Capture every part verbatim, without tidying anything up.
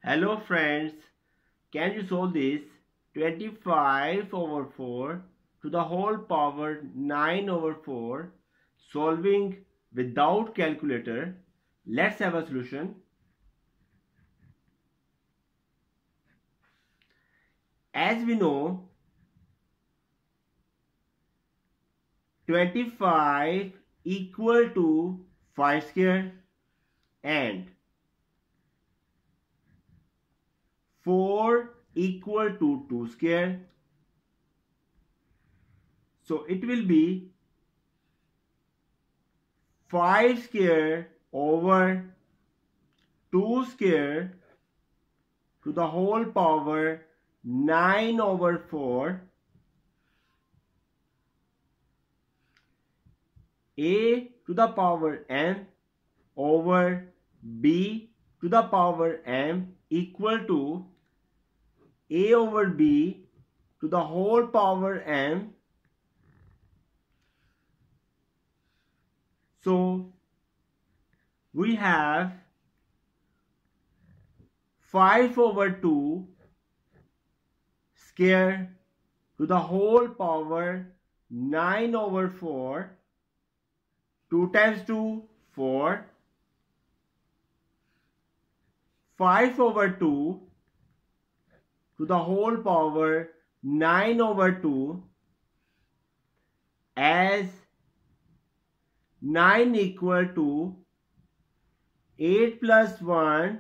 Hello friends, can you solve this? twenty-five over four to the whole power nine over four, solving without calculator. Let's have a solution. As we know, twenty-five equal to five square and four equal to two square. So it will be five square over two square to the whole power nine over four. A to the power m over b to the power m equal to a over b to the whole power m. So we have five over two square to the whole power nine over four. two times two, four. five over two to the whole power nine over two, as nine equal to eight plus one,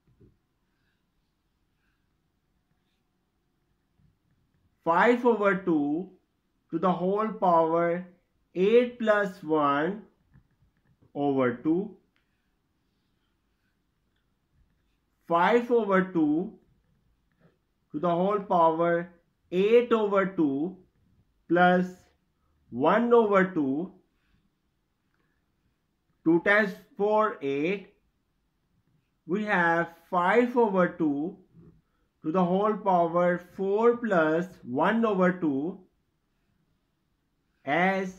five over two to the whole power eight plus one over two, five over two to the whole power eight over two plus one over two. two times four, eight. We have five over two to the whole power four plus one over two, as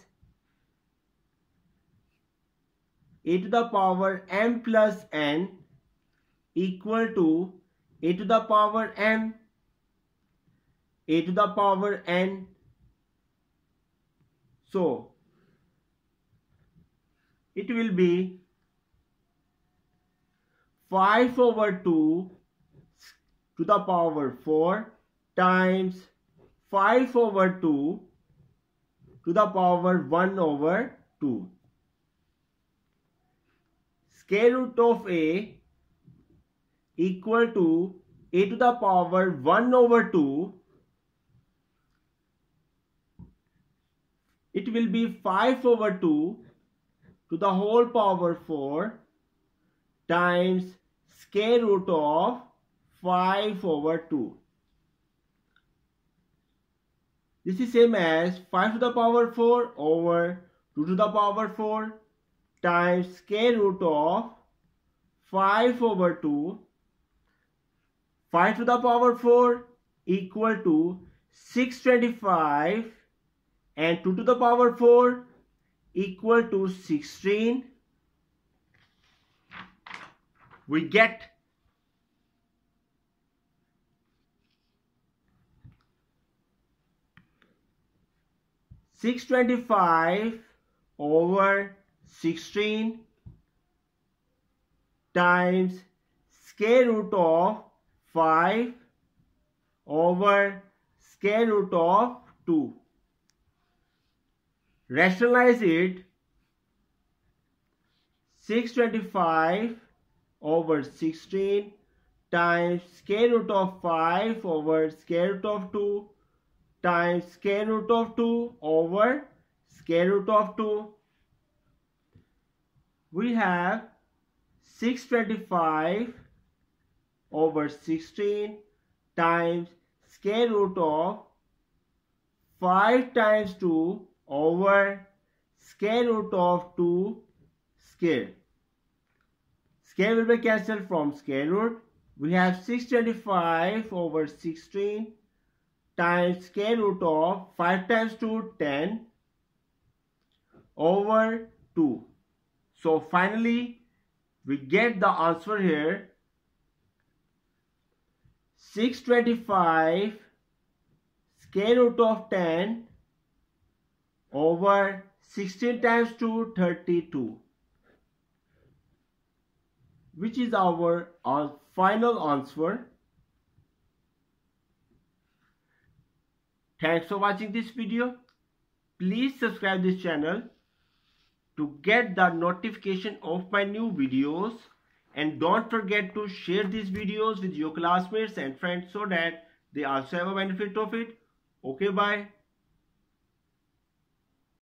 a to the power m plus n equal to a to the power m, a to the power n. So it will be five over two to the power four times five over two to the power one over two. Square root of a equal to a to the power one over two. It will be five over two to the whole power four times square root of five over two. This is same as five to the power four over two to the power four times square root of five over two. five to the power four equal to six hundred twenty-five, and two to the power four equal to sixteen. We get six hundred twenty-five over sixteen times square root of five over square root of two. Rationalize it. six hundred twenty-five over sixteen times square root of five over square root of two times square root of two over square root of two. We have six hundred twenty-five over sixteen times square root of five times two over square root of two square. Square will be cancelled from square root. We have six hundred twenty-five over sixteen times square root of five times two, ten over two. So finally we get the answer here six hundred twenty-five square root of ten over sixteen times two, thirty-two, which is our, our final answer. Thanks for watching this video. Please subscribe this channel to get the notification of my new videos, and don't forget to share these videos with your classmates and friends so that they also have a benefit of it. Okay, bye.